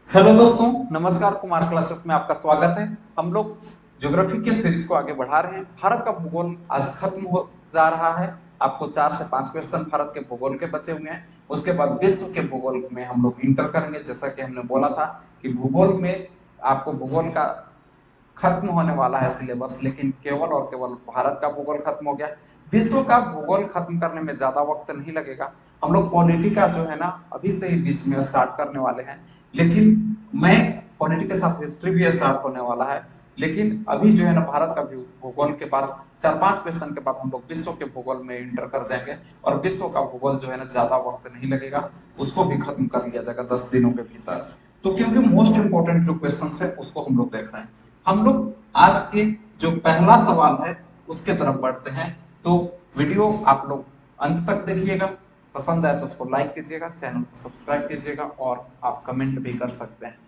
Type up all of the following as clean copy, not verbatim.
Hello दोस्तों, नमस्कार। Kumar classes में आपका स्वागत है। हम लोग ज्योग्राफी के सीरीज को आगे बढ़ा रहे हैं। भारत का भूगोल आज खत्म हो जा रहा है। आपको 4 से 5 क्वेश्चन भारत के भूगोल के बचे हुए हैं। उसके बाद विश्व के भूगोल में हम लोग इंटर करेंगे। जैसा कि हमने बोला था कि भूगोल में आपको भूगोल का खत्म होने वाला है सिलेबस, लेकिन केवल और केवल भारत का भूगोल खत्म हो गया। विश्व का भूगोल खत्म करने में ज्यादा वक्त नहीं लगेगा। हम लोग पॉलिटी का जो है ना अभी से ही बीच में स्टार्ट करने वाले हैं, लेकिन मैं पॉलिटी के साथ हिस्ट्री भी स्टार्ट होने वाला है। लेकिन अभी जो है ना भारत का भूगोल के बाद 4-5 क्वेश्चन के बाद हम लोग विश्व के भूगोल में इंटर कर जाएंगे। और विश्व का भूगोल जो है ना ज्यादा वक्त नहीं लगेगा, उसको भी खत्म कर लिया जाएगा 10 दिनों के भीतर। तो क्योंकि मोस्ट इंपॉर्टेंट जो क्वेश्चन है उसको हम लोग देख रहे हैं। हम लोग आज के जो पहला सवाल है उसके तरफ बढ़ते हैं। तो वीडियो आप लोग अंत तक देखिएगा। पसंद आए तो उसको लाइक कीजिएगा, चैनल को सब्सक्राइब कीजिएगा और आप कमेंट भी कर सकते हैं।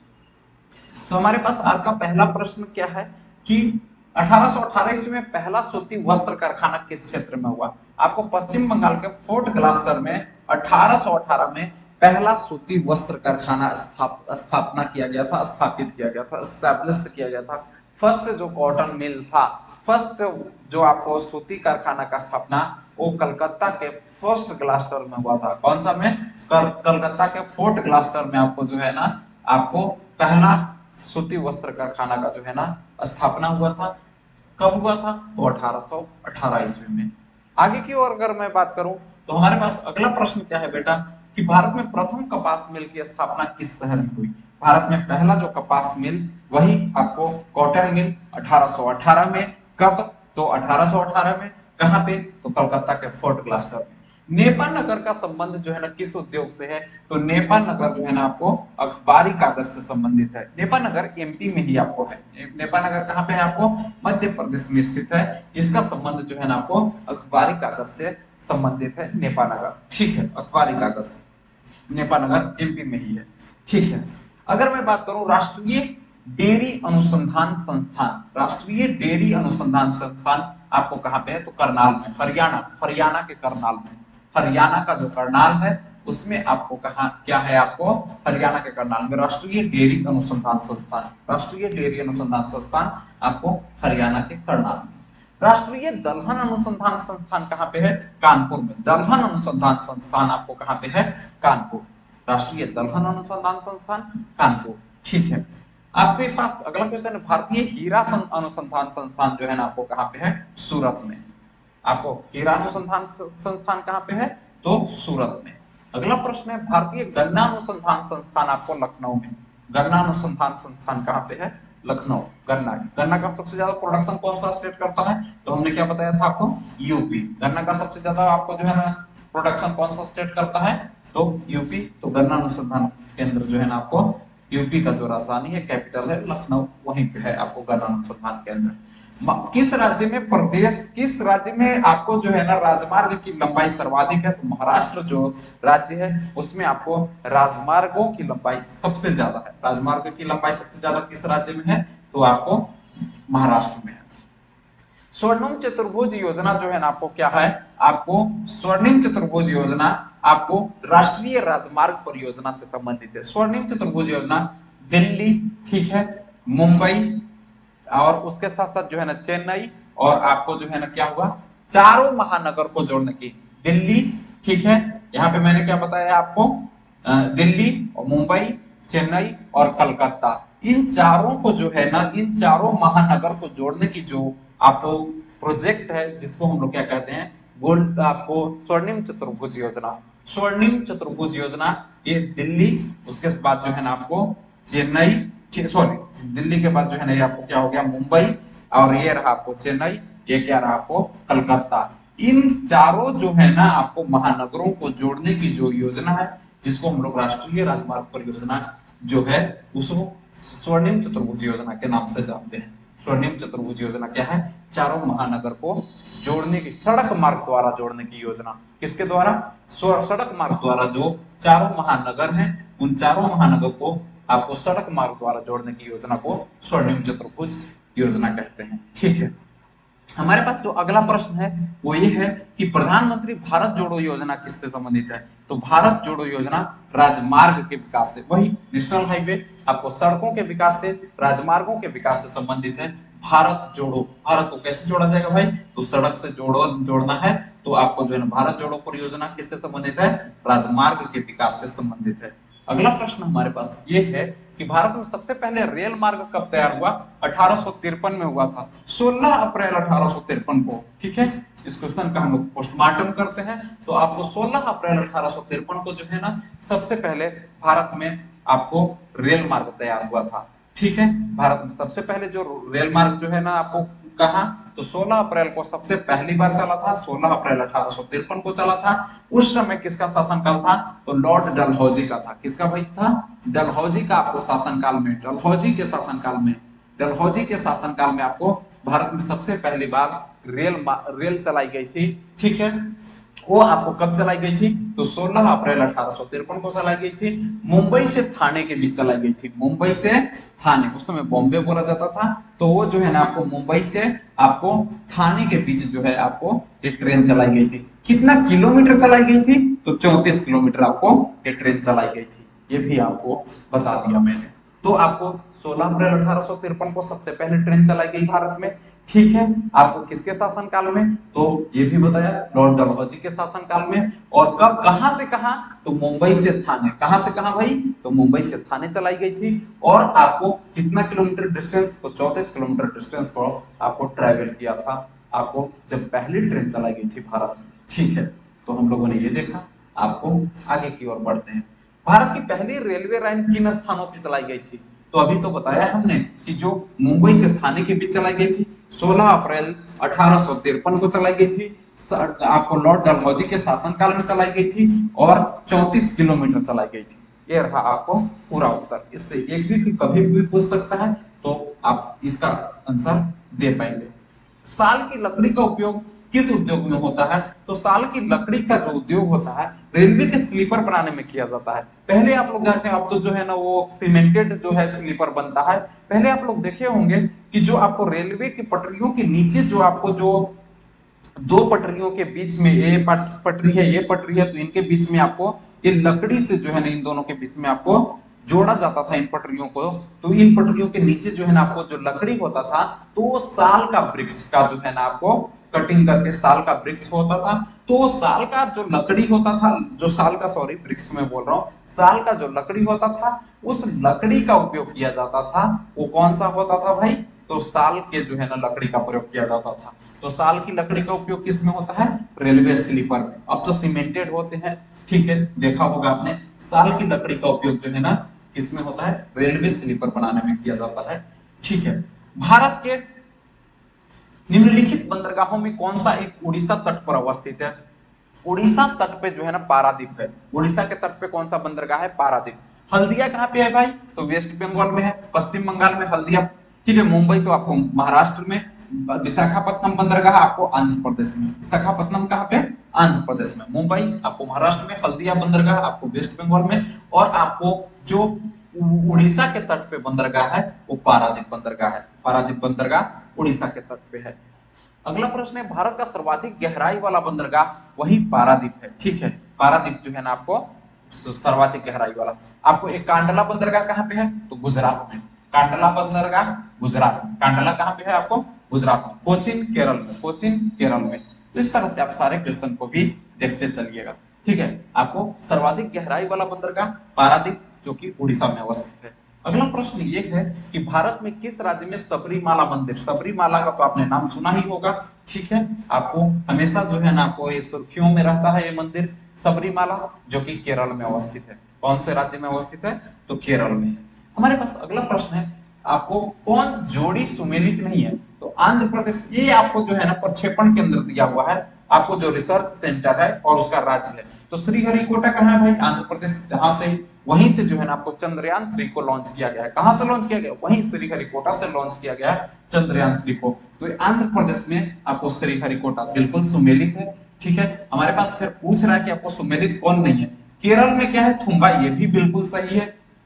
तो हमारे पास आज का पहला प्रश्न क्या है कि 1818 ईस्वी में पहला सूती वस्त्र कारखाना किस क्षेत्र में हुआ। आपको पश्चिम बंगाल के फोर्ट ग्लास्टर में 1818 में पहला सूती वस्त्र कारखाना स्थापना किया गया था, स्थापित किया गया था, स्टैब्लिश्ड किया गया था। फर्स्ट जो कॉटन मिल था, फर्स्ट जो आपको सूती कारखाना का स्थापना वो कलकत्ता के फर्स्ट ग्लास्टर में हुआ था। कौन सा में? कलकत्ता के फोर्ट ग्लास्टर में आपको जो है ना आपको पहला सूती वस्त्र कारखाना का जो है ना स्थापना हुआ था। कब हुआ था? तो 1818 ईस्वी में। आगे की ओर अगर मैं बात करूं तो हमारे पास अगला प्रश्न क्या है बेटा कि भारत में प्रथम कपास मिल की स्थापना किस शहर में हुई। भारत में पहला जो कपास मिल वही आपको कॉटन मिल 1818 में। कब? तो 1818 में। कहां पे? तो कलकत्ता के फोर्ट ग्लास्टर में। नेपा नगर का संबंध जो है ना किस उद्योग से है? तो नेपा नगर जो है ना आपको अखबारी कागज से संबंधित है। नेपा नगर एमपी में ही आपको है। नेपा नगर कहां पे है? आपको मध्य प्रदेश में स्थित है। इसका संबंध जो है ना आपको अखबारी कागज से संबंधित है। नेपा नगर, ठीक है, अखबारी कागज नेपा नगर एमपी में ही है, ठीक है। अगर मैं बात करूं राष्ट्रीय डेयरी अनुसंधान संस्थान, राष्ट्रीय डेयरी अनुसंधान संस्थान आपको कहां पे है? तो करनाल में, हरियाणा, हरियाणा के करनाल में। हरियाणा का जो करनाल है उसमें आपको कहा क्या है? आपको हरियाणा के करनाल में राष्ट्रीय डेयरी अनुसंधान संस्थान, राष्ट्रीय डेयरी अनुसंधान संस्थान आपको हरियाणा के करनाल में। राष्ट्रीय दलहन अनुसंधान संस्थान कहां पे है? कानपुर में। दलहन अनुसंधान संस्थान आपको कहां पे है? कानपुर। राष्ट्रीय दलहन अनुसंधान संस्थान कानपुर, ठीक है। आपके पास अगला क्वेश्चन है भारतीय हीरा अनुसंधान संस्थान जो है ना आपको कहां पे है? सूरत में। आपको हीरा अनुसंधान संस्थान कहां पे है? तो सूरत में। अगला प्रश्न है भारतीय गन्ना अनुसंधान संस्थान आपको लखनऊ में। गन्ना अनुसंधान संस्थान कहां पे है? लखनऊ। गन्ना, गन्ना का सबसे ज्यादा प्रोडक्शन कौन सा स्टेट करता है? तो हमने क्या बताया था आपको? यूपी। गन्ना का सबसे ज्यादा आपको जो है ना प्रोडक्शन कौन सा स्टेट करता है? तो यूपी। तो गन्ना अनुसंधान केंद्र जो है ना आपको यूपी का जो राजधानी है, कैपिटल है लखनऊ, वहीं पे है आपको गन्ना अनुसंधान केंद्र। किस राज्य में प्रदेश, किस राज्य में आपको जो है ना राजमार्ग की लंबाई सर्वाधिक है? तो महाराष्ट्र जो राज्य है उसमें आपको राजमार्गों की लंबाई सबसे ज्यादा है। राजमार्ग की लंबाई सबसे ज्यादा किस राज्य में है? तो आपको महाराष्ट्र में है। स्वर्णिम चतुर्भुज योजना जो है ना आपको क्या है? आपको स्वर्णिम चतुर्भुज योजना आपको राष्ट्रीय राजमार्ग परियोजना से संबंधित है। स्वर्णिम चतुर्भुज योजना दिल्ली, ठीक है, मुंबई और उसके साथ साथ जो है ना चेन्नई और आपको जो है ना क्या हुआ, चारों महानगर को जोड़ने की। दिल्ली, ठीक है, यहाँ पे मैंने क्या बताया आपको? दिल्ली और मुंबई, चेन्नई और कलकत्ता, इन चारों को जो है ना, इन चारों महानगर को जोड़ने की जो आपको प्रोजेक्ट है जिसको हम लोग क्या कहते हैं? गोल्ड, आपको स्वर्णिम चतुर्भुज योजना। स्वर्णिम चतुर्भुज योजना ये दिल्ली, उसके बाद जो है ना आपको चेन्नई, सॉरी दिल्ली के बाद जो है ना ये आपको क्या हो गया? मुंबई, और ये रहा आपको चेन्नई, ये क्या रहा आपको? कलकत्ता। इन चारों जो है ना आपको महानगरों को जोड़ने की जो योजना है जिसको हम लोग राष्ट्रीय राजमार्ग परियोजना जो है उसको स्वर्णिम चतुर्भुज योजना के नाम से जानते हैं। स्वर्णिम चतुर्भुज योजना क्या है? चारों महानगर को जोड़ने की, सड़क मार्ग द्वारा जोड़ने की योजना। किसके द्वारा? सड़क मार्ग द्वारा। जो चारों महानगर हैं उन चारों महानगर को आपको सड़क मार्ग द्वारा जोड़ने की योजना को स्वर्णिम चतुर्भुज योजना कहते हैं, ठीक है। हमारे पास जो अगला प्रश्न है वो ये है कि प्रधानमंत्री भारत जोड़ो योजना किससे संबंधित है? तो भारत जोड़ो योजना राजमार्ग के विकास से, वही नेशनल हाईवे, आपको सड़कों के विकास से, राजमार्गों के विकास से संबंधित है। भारत जोड़ो, भारत को कैसे जोड़ा जाएगा भाई? तो सड़क से जोड़ना है, तो आपको जो है भारत जोड़ो परियोजना किससे संबंधित है? राजमार्ग के विकास से संबंधित है। अगला प्रश्न हमारे पास ये है कि भारत में सबसे पहले रेल मार्ग कब तैयार हुआ? 1853 में हुआ था, 16 अप्रैल 1853 को। ठीक है, इस क्वेश्चन का हम लोग पोस्टमार्टम करते हैं, तो आपको 16 अप्रैल 1853 को जो है ना सबसे पहले भारत में आपको रेल मार्ग तैयार हुआ था। ठीक है, भारत में सबसे पहले जो रेल मार्ग जो है ना आपको कहा, तो 16 अप्रैल को सबसे पहली बार चला था, 16 अप्रैल 1853 को चला था। उस समय किसका शासनकाल था? तो लॉर्ड डलहौजी का था। किसका भाई था? डलहौजी का आपको शासनकाल में, डलहौजी के शासनकाल में, डलहौजी के शासनकाल में आपको भारत में सबसे पहली बार रेल चलाई गई थी। ठीक है, वो आपको कब चलाई गई थी? तो 16 अप्रैल 1853 को चलाई गई थी। मुंबई से थाने के बीच चलाई गई थी, मुंबई से थाने, उस समय बॉम्बे बोला जाता था, तो वो जो है ना आपको मुंबई से आपको थाने के बीच जो है आपको ये ट्रेन चलाई गई थी। कितना किलोमीटर चलाई गई थी? तो 34 किलोमीटर आपको ये ट्रेन चलाई गई थी, ये भी आपको बता दिया मैंने। तो आपको 16 अप्रैल 1853 को सबसे पहले ट्रेन चलाई गई भारत में। ठीक है, आपको किसके शासनकाल में? तो ये भी बताया लॉर्ड डलहौजी के शासनकाल में। और कब, कहां से कहां? तो मुंबई से थाने। कहां से कहां भाई? तो मुंबई से थाने चलाई गई थी। और आपको कितना किलोमीटर डिस्टेंस? तो 34 किलोमीटर डिस्टेंस को आपको ट्रैवल किया था, आपको जब पहली ट्रेन चलाई गई थी भारत में। ठीक है, तो हम लोगों ने ये देखा। आपको आगे की ओर बढ़ते हैं। भारत की पहली रेलवे लाइन किन स्थानों पर चलाई गई थी? तो अभी तो बताया हमने कि जो मुंबई से थाने के बीच चलाई गई थी, 16 अप्रैल 1853 को चलाई गई थी, आपको लॉर्ड डलहौजी के शासनकाल में चलाई गई थी, और 34 किलोमीटर चलाई गई थी। ये रहा आपको पूरा उत्तर। इससे एक भी कभी भी पूछ सकता है, तो आप इसका आंसर दे पाएंगे। साल की लकड़ी का उपयोग किस उद्योग में होता है? तो साल की लकड़ी का जो उद्योग होता है, रेलवे के स्लीपर बनाने में किया जाता है। पहले आप लोग जानते हैं, अब तो जो है ना वो सीमेंटेड जो है स्लीपर बनता है। पहले आप लोग देखे होंगे कि जो आपको रेलवे की पटरियों के नीचे जो आपको जो दो पटरियों के बीच में, ये पटरी है, ये पटरी है, तो इनके बीच में आपको ये लकड़ी से जो है ना इन दोनों के बीच में आपको जोड़ा जाता था इन पटरियों को। तो इन पटरियों के नीचे जो है ना आपको जो लकड़ी होता था, तो वो साल का वृक्ष का जो है ना आपको कटिंग करके साल का वृक्ष होता था। तो वो साल का जो लकड़ी होता था, जो साल का, सॉरी वृक्ष में बोल रहा हूँ, साल का जो लकड़ी होता था, उस लकड़ी का उपयोग किया जाता था। वो कौन सा होता था भाई? तो साल के जो है ना लकड़ी का प्रयोग किया जाता था। तो साल की लकड़ी का उपयोग किस में होता है? रेलवे स्लीपर में। अब तो सीमेंटेड होते हैं। ठीक है, देखा होगा आपने, साल की लकड़ी का उपयोग जो है ना किसमें होता है? रेलवे स्लीपर बनाने में किया जाता है। ठीक है, भारत के निम्नलिखित बंदरगाहों में कौन सा एक उड़ीसा तट पर अवस्थित है? उड़ीसा तट पे जो है ना पारादीप है। उड़ीसा के तट पे कौन सा बंदरगाह है? पारादीप। हल्दिया कहाँ पे है भाई? तो वेस्ट बंगाल में है, पश्चिम बंगाल में हल्दिया। ठीक है, मुंबई तो आपको महाराष्ट्र में, विशाखापट्टनम बंदरगाह आपको आंध्र प्रदेश में। विशाखापट्टनम कहाँ पे? आंध्र प्रदेश में। मुंबई आपको महाराष्ट्र में, हल्दिया बंदरगाह आपको वेस्ट बंगाल में, और आपको जो उड़ीसा के तट पे बंदरगाह है वो पारादीप बंदरगाह है। पारादीप बंदरगाह उड़ीसा के तट पे है। अगला प्रश्न है, भारत का सर्वाधिक गहराई वाला बंदरगाह, वही पारादीप है। ठीक है, पारादीप जो है ना आपको सर्वाधिक गहराई वाला। आपको एक कांडला बंदरगाह कहाँ पे है? तो गुजरात में। कांडला बंदरगाह गुजरात में। कांडला कहाँ पे है? आपको गुजरात में। कोचीन केरल में। कोचीन केरल में। तो इस तरह से आप सारे क्वेश्चन को भी देखते चलिएगा। ठीक है, आपको सर्वाधिक गहराई वाला बंदरगाह पारादीप, जो कि उड़ीसा में अवस्थित है। अगला प्रश्न ये है कि भारत में किस राज्य में सबरीमाला मंदिर, सबरीमाला का तो आपने नाम सुना ही होगा। ठीक है, आपको हमेशा जो है ना आपको ये सुर्खियों में रहता है ये मंदिर सबरीमाला, जो कि केरल में अवस्थित है। कौन से राज्य में अवस्थित है? तो केरल में है। हमारे पास अगला प्रश्न है, आपको कौन जोड़ी सुमेलित नहीं है? तो आंध्र प्रदेश। ये आपको जो है ना प्रक्षेपण केंद्र दिया हुआ है, आपको जो रिसर्च सेंटर है और उसका राज्य है। तो श्रीहरिकोटा कहाँ है भाई? आंध्र प्रदेश। जहां से, वहीं से जो है ना आपको चंद्रयान 3 को लॉन्च किया गया है। कहां से लॉन्च किया गया? वहीं श्रीहरिकोटा से लॉन्च किया गया चंद्रयान 3 को। तो आंध्र प्रदेश में आपको श्रीहरिकोटा बिल्कुल सुमेलित है। ठीक है, हमारे पास फिर पूछ रहा है कि आपको सुमेलित कौन नहीं है? केरल में क्या है? थुम्बा, ये भी बिल्कुल सही है।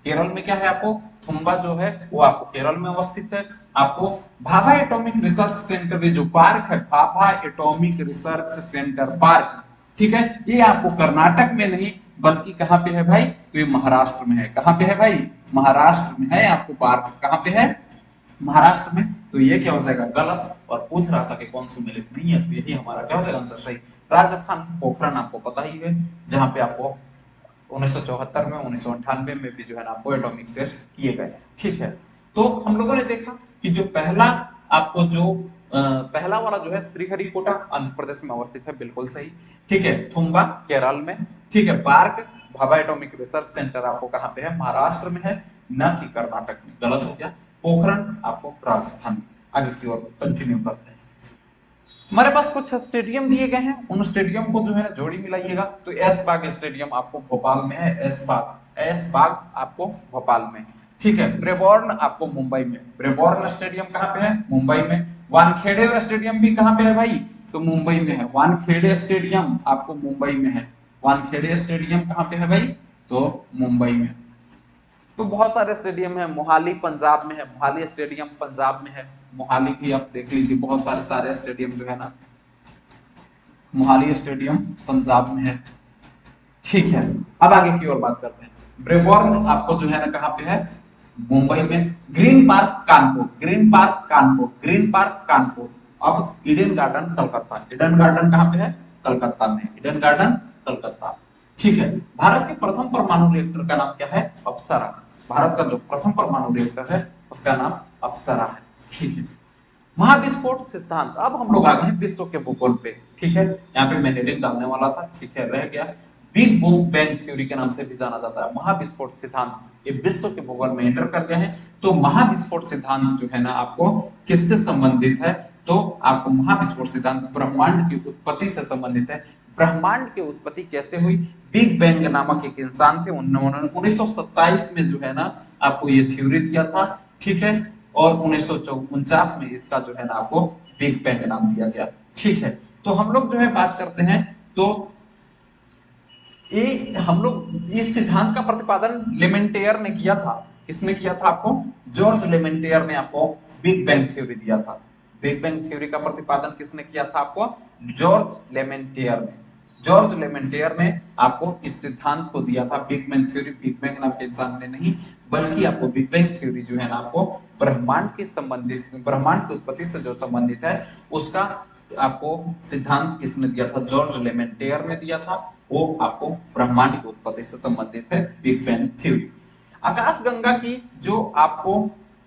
केरल में क्या है आपको, थुम्बा जो है वो आपको केरल में अवस्थित है। आपको भाभा एटॉमिक रिसर्च सेंटर में जो पार्क है, Bhabha atomic research centre park, ठीक है, ये आपको कर्नाटक में नहीं बल्कि कहां पे है भाई, तो ये महाराष्ट्र में है। कहां पे है भाई, महाराष्ट्र में है। आपको पार्क कहां पे है, महाराष्ट्र में। तो ये क्या हो जाएगा, गलत। और पूछ रहा था कि कौन सी मिलित नहीं है, तो यही हमारा क्या हो जाएगा आंसर सही। राजस्थान पोखरण आपको पता ही है, जहां पे आपको 1974 में 1998 में भी जो है ना आपको एटॉमिक टेस्ट किए गए। ठीक है, तो हम लोगों ने देखा कि जो पहला आपको जो पहला वाला जो है श्रीहरिकोटा आंध्र प्रदेश में अवस्थित है, बिल्कुल सही। ठीक है, थुम्बा केरल में। ठीक है, park Bhabha atomic research centre आपको कहां पे है, महाराष्ट्र में है, न कि कर्नाटक में। गलत हो गया। पोखरण आपको राजस्थान में। आगे की ओर कंटिन्यू करते हैं। हमारे पास कुछ स्टेडियम दिए गए हैं, उन स्टेडियम को जो है ना जोड़ी मिलाइएगा। तो एस बाग स्टेडियम आपको भोपाल में है, एस बाग आपको भोपाल में। ठीक है, ब्रेबॉर्न आपको मुंबई में, ब्रेबॉर्न स्टेडियम कहां पे है, मुंबई में। वानखेड़े स्टेडियम भी कहां पे है भाई, तो मुंबई में है। वानखेड़े स्टेडियम आपको मुंबई में है। वानखेड़े स्टेडियम कहां पे है भाई, तो मुंबई में। तो बहुत सारे स्टेडियम है, मोहाली पंजाब में है, मोहाली स्टेडियम पंजाब में है। मोहाली भी आप देख लीजिए, बहुत सारे स्टेडियम जो है ना, मोहाली स्टेडियम पंजाब में है। ठीक है, अब आगे की ओर बात करते हैं। ब्रेबॉर्न आपको जो है ना कहां पे है, मुंबई में। Green park Kanpur, green park Kanpur, green park Kanpur. अब Eden Garden Calcutta, Eden Garden कहां पे है, कलकत्ता में, ईडन गार्डन कलकत्ता। ठीक है, भारत के प्रथम परमाणु रिएक्टर का नाम क्या है, अप्सरा। भारत का जो प्रथम परमाणु रिएक्टर है उसका नाम अप्सरा है। ठीक है, महाविस्फोट सिद्धांत। अब हम लोग आ गए विश्व के भूगोल पे। ठीक है, यहाँ पे मैं हेडिंग डालने वाला था, ठीक है, रह गया। बिग बैंग थ्योरी के नाम से भी जाना जाता है महाविस्फोट सिद्धांत, ये विश्व के भूगोल में एंटर कर गए हैं। तो महाविस्फोट सिद्धांत जो है ना आपको किससे संबंधित है, तो आपको महाविस्फोट सिद्धांत ब्रह्मांड की उत्पत्ति से संबंधित है। ब्रह्मांड की उत्पत्ति कैसे हुई, बिग बैंग नामक एक इंसान थे, उन्होंने 1927 में जो है ना आपको ये थ्योरी दिया था। ठीक है, और 1949 में इसका जो है ना आपको बिग बैंग नाम दिया गया। ठीक है, तो हम लोग जो है बात करते हैं, तो ये हम लोग इस सिद्धांत का प्रतिपादन लेमेंटेयर ने किया था। किसने किया था, आपको जॉर्ज लेमेंटेयर ने आपको बिग बैंग थ्योरी दिया था। बिग बैंग थ्योरी का प्रतिपादन किसने किया था, आपको जॉर्ज लेमेंटेयर ने। जॉर्ज लेमेंटेयर ने आपको इस सिद्धांत को दिया था, big bang theory. Big bang नाम के इंसान ने नहीं, बल्कि आपको बिग बैंग थ्योरी जो है ना आपको ब्रह्मांड के संबंधित, ब्रह्मांड की उत्पत्ति से जो संबंधित है उसका आपको सिद्धांत किसने दिया था, जॉर्ज लेमेंटेयर ने दिया था। वो आपको ब्रह्मांड की उत्पत्ति से संबंधित है, बिग बैंग थ्योरी। आकाशगंगा की जो आपको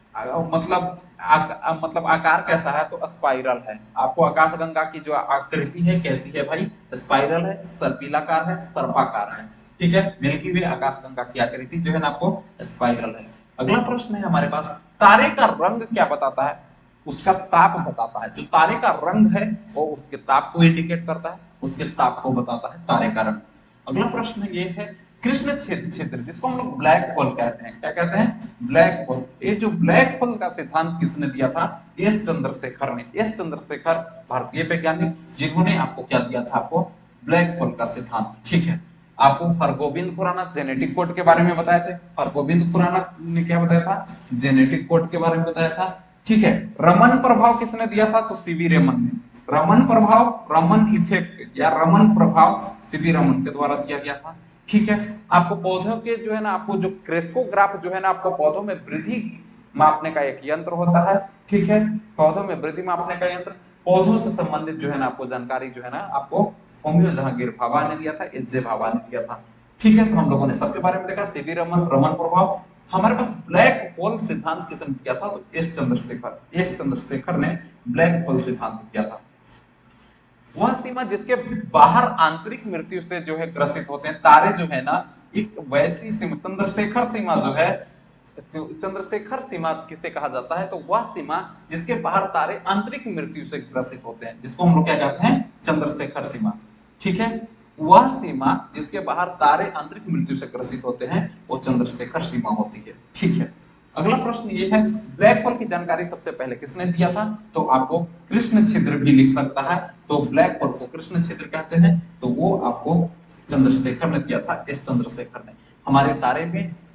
मतलब आकार कैसा है, तो स्पाइरल है। आपको आकाशगंगा की जो आकृति है कैसी है भाई, स्पाइरल है, सर्पिलाकार है, सर्पाकार है। ठीक है, मिल्की वे आकाशगंगा की आकृति जो है ना आपको स्पाइरल है। अगला प्रश्न है हमारे पास, तारे का रंग क्या बताता है, उसका ताप बताता है। जो तारे का रंग है वो उसके ताप को इंडिकेट करता है, उसके ताप को बताता है तारे का रंग। अगला प्रश्न ये है, कृष्ण छिद्र, जिसको हम लोग ब्लैक होल कहते हैं, क्या कहते हैं, ब्लैक होल। ये जो ब्लैक होल का सिद्धांत किसने दिया था, एस चंद्रशेखर ने। एस चंद्रशेखर भारतीय वैज्ञानिक, जिन्होंने आपको क्या दिया था, आपको ब्लैक होल का सिद्धांत। ठीक है, आपको हरगोविंद खुराना जेनेटिक कोड के बारे में बताए थे। हरगोविंद खुराना ने क्या बताया था, जेनेटिक कोड के बारे में बताया था। ठीक है, रमन प्रभाव किसने दिया था, तो सीवी रमन ने। रमन प्रभाव, रमन इफेक्ट या रमन प्रभाव सीवी रमन के द्वारा दिया गया था। ठीक है, आपको पौधों के जो है ना आपको जो क्रेस्कोग्राफ जो है ना आपको पौधों में वृद्धि मापने का एक यंत्र होता है। ठीक है, पौधों में वृद्धि मापने का यंत्र, पौधों से संबंधित जो है ना आपको जानकारी जो है ना आपको होम्यो जहांगीर भाभा ने दिया था, एच.जे. भाभा ने दिया था। ठीक है, तो हम लोगों ने सबके बारे में देखा, सीवी रमन, रमन प्रभाव। हमारे पास ब्लैक होल सिद्धांत किसने किया था, तो एस चंद्रशेखर। एस चंद्रशेखर ने ब्लैक होल सिद्धांत किया था। वह सीमा जिसके बाहर आंतरिक मृत्यु से जो है ग्रसित होते हैं तारे जो है ना, एक वैसी सीमा, चंद्रशेखर सीमा जो है, चंद्रशेखर सीमा किसे कहा जाता है, तो वह सीमा जिसके बाहर तारे आंतरिक मृत्यु से ग्रसित होते हैं, जिसको हम लोग क्या कहते हैं, चंद्रशेखर सीमा। ठीक है, वह सीमा जिसके बाहर तारे आंतरिक मृत्यु से ग्रसित होते हैं वो चंद्रशेखर सीमा होती है। ठीक है, अगला प्रश्न ये है, ब्लैक होल की जानकारी सबसे पहले किसने दिया था, तो आपको कृष्ण छिद्र भी लिख सकता है। तो ब्लैक होल को कृष्ण छिद्र कहते हैं, तो वो आपको चंद्रशेखर ने दिया था, एस चंद्रशेखर ने। हमारे तारे में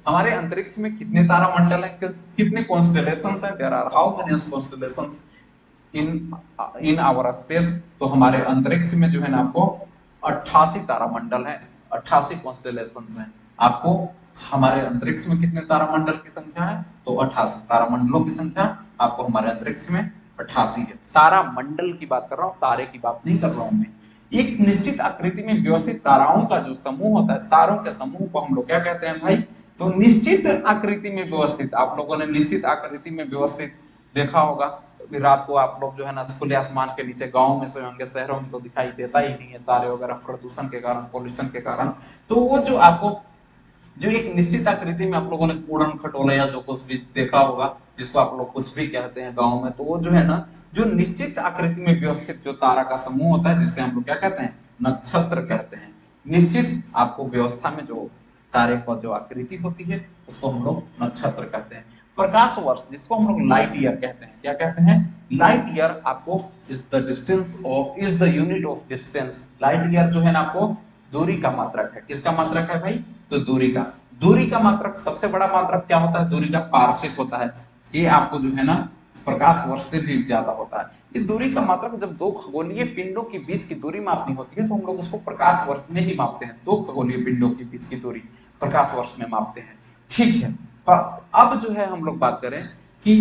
हमारे अंतरिक्ष में कितने तारामंडल हैं, कितने कॉन्स्टेलेशंस हैं, there are how many constellations in in our space. तो हमारे अंतरिक्ष में जो है ना आपको 88 तारामंडल हैं, 88 कॉन्स्टेलेशंस हैं। आपको हमारे अंतरिक्ष में कितने तारामंडल की संख्या है, तो 88 तारामंडलों की संख्या आपको हमारे अंतरिक्ष में 88 है। तारामंडल की बात कर रहा हूं, तारे की बात नहीं कर रहा हूं मैं। एक निश्चित आकृति में व्यवस्थित ताराओं का जो समूह होता है, तारों के समूह को हम लोग क्या कहते हैं भाई, तो निश्चित आकृति में व्यवस्थित। आप लोगों ने निश्चित आकृति में व्यवस्थित देखा होगा, रात को आप लोग जो है ना खुले आसमान के नीचे गांव में सोए होंगे, शहरों में तो दिखाई देता ही नहीं है तारे वगैरह, प्रदूषण के कारण, पोल्यूशन के कारण। तो वो जो आपको जो एक निश्चित आकृति में आप लोगों ने कूड़न खटोला या जो कुछ भी देखा होगा, जिसको आप लोग कुछ भी कहते हैं गांव में, तो वो जो है ना जो निश्चित आकृति में व्यवस्थित जो तारा का समूह होता है, जिसे हम लोग क्या कहते हैं, नक्षत्र कहते हैं। निश्चित आपको व्यवस्था में जो तारे का जो आकृति होती है उसको हम लोग नक्षत्र कहते हैं। प्रकाश वर्ष जिसको हम लोग लाइट ईयर कहते हैं, क्या कहते हैं, लाइट ईयर आपको is the distance of, is the unit of distance. Light year जो है ना आपको दूरी का मात्रक है। किसका मात्रक है भाई, तो दूरी का मात्रक। सबसे बड़ा मात्रक क्या होता है, दूरी का पारसिक होता है। ये आपको जो है ना प्रकाश वर्ष से भी ज्यादा होता है। ये दूरी का मात्रक जब दो खगोलीय पिंडों के बीच की दूरी मापनी होती है तो हम लोग उसको प्रकाश वर्ष में ही मापते हैं। दो खगोलीय पिंडों के बीच की दूरी प्रकाश वर्ष में मापते हैं। ठीक है, अब जो है हम लोग बात करें कि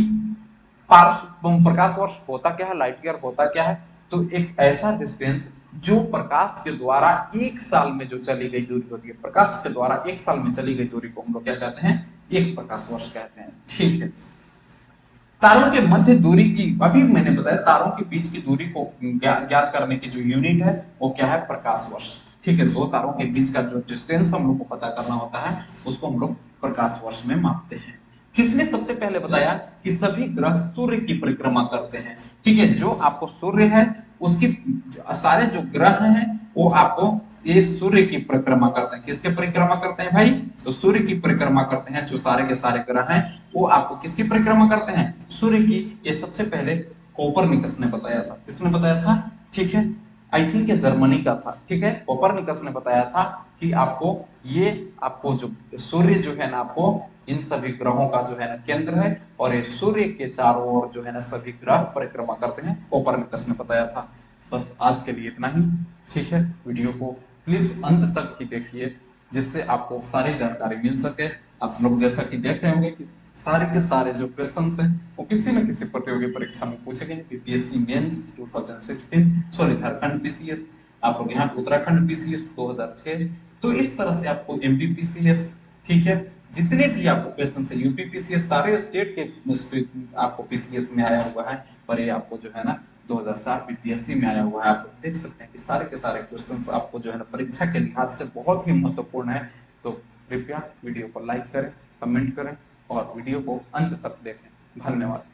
प्रकाश वर्ष होता क्या है, लाइट ईयर होता क्या है, तो एक ऐसा डिस्टेंस जो प्रकाश के द्वारा एक साल में जो चली गई दूरी होती है, प्रकाश के द्वारा एक साल में चली गई दूरी को हम लोग क्या कहते हैं, एक प्रकाश वर्ष कहते हैं। ठीक है, तारों के मध्य दूरी की, अभी मैंने बताया तारों के बीच की दूरी को ज्ञात करने की जो यूनिट है वो क्या है, प्रकाश वर्ष। ठीक है, दो तारों के बीच का जो डिस्टेंस हम लोग को पता करना होता है उसको हम लोग प्रकाश वर्ष में मापते हैं। किसने सबसे पहले बताया कि सभी ग्रह सूर्य की परिक्रमा करते हैं। ठीक है, जो आपको सूर्य है उसकी सारे जो ग्रह हैं वो आपको ये सूर्य की परिक्रमा करते हैं। किसके परिक्रमा करते हैं भाई, तो सूर्य की परिक्रमा करते हैं। जो सारे के सारे ग्रह हैं वो आपको किसकी परिक्रमा करते हैं, सूर्य की। ये सबसे पहले कोपरनिकस ने बताया था। किसने बताया था, ठीक है, आई थिंक ये जर्मनी का था। ठीक है, कोपरनिकस ने बताया था कि आपको ये आपको जो सूर्य जो है ना आपको इन सभी ग्रहों का जो है ना केंद्र है और ये सूर्य के चारों ओर जो है ना सभी ग्रह परिक्रमा करते हैं, कोपरनिकस ने बताया था। बस आज के लिए इतना ही। ठीक है, वीडियो को प्लीज अंत तक ही देखिए जिससे आपको सारी जानकारी मिल सके। आप लोग जैसा कि देख रहे होंगे कि सारे के सारे जो क्वेश्चंस हैं वो किसी न किसी प्रतियोगी परीक्षा में पूछे गए। BPSC mains 2016, sorry Jharkhand PCS, आप लोग यहाँ पे उत्तराखंड पीसीएस 2006। तो इस तरह से आपको एमपी पीसीएस, ठीक है, जितने भी आपको क्वेश्चन है यूपी पीसीएस, सारे स्टेट के आपको पीसीएस में आया हुआ है। और ये आपको जो है ना 2004 बीपीएससी में आया हुआ है। आप देख सकते हैं कि सारे के सारे क्वेश्चंस आपको जो है ना परीक्षा के लिहाज से बहुत ही महत्वपूर्ण है। तो कृपया वीडियो को लाइक करें, कमेंट करें और वीडियो को अंत तक देखें। धन्यवाद।